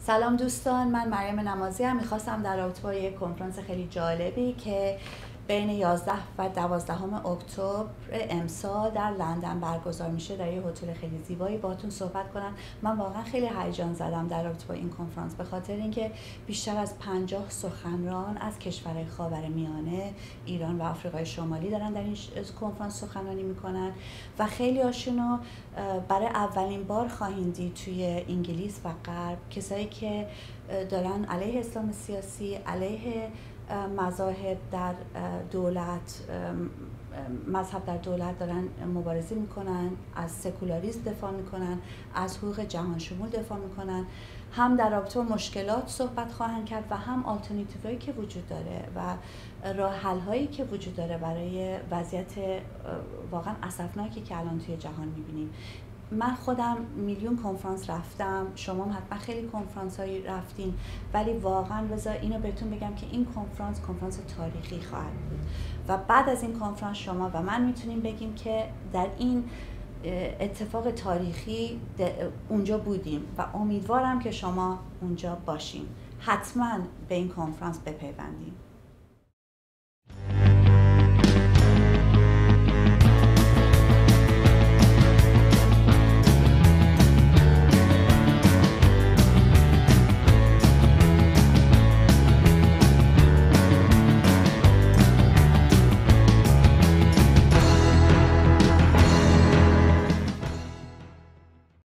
سلام دوستان، من مریم نمازی هم میخواستم در رابطه با یک کنفرانس خیلی جالبی که بین 11 و 12 اکتبر امسال در لندن برگزار میشه در یه هتل خیلی زیبایی باهاتون صحبت کنم. من واقعا خیلی هیجان زدم در رابطه با این کنفرانس به خاطر اینکه بیشتر از 50 سخنران از کشورهای خاورمیانه، ایران و آفریقای شمالی دارن در این کنفرانس سخنرانی میکنن و خیلی هاشونو برای اولین بار خواهید دید توی انگلیس و غرب، کسایی که دارن علیه اسلام سیاسی، علیه مذاهب در دولت، مذهب در دولت دارن مبارزه میکنن، از سکولاریسم دفاع میکنن، از حقوق جهان شمول دفاع میکنن، هم در رابطه با مشکلات صحبت خواهند کرد و هم آلترناتیوهایی که وجود داره و راه حل هایی که وجود داره برای وضعیت واقعا اسفناکی که الان توی جهان میبینیم. من خودم میلیون کنفرانس رفتم، شما هم حتما خیلی کنفرانس هایی رفتین، ولی واقعا بذار اینو بهتون بگم که این کنفرانس تاریخی خواهد بود و بعد از این کنفرانس شما و من میتونیم بگیم که در این اتفاق تاریخی اونجا بودیم و امیدوارم که شما اونجا باشین. حتما به این کنفرانس بپیوندین.